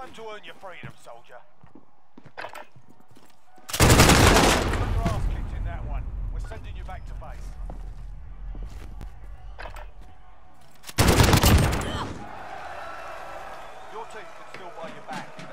Time to earn your freedom, soldier. Got your ass kicked in that one. We're sending you back to base. Your team can still buy you back.